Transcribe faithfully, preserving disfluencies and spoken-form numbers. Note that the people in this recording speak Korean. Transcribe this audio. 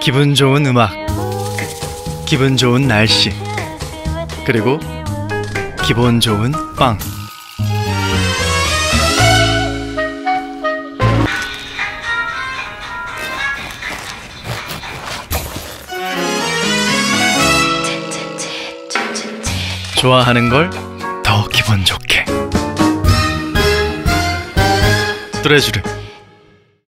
기분 좋은 음악, 기분 좋은 날씨, 그리고 기분 좋은 빵. 좋아하는 걸 더 기분 좋게. 뚜레쥬르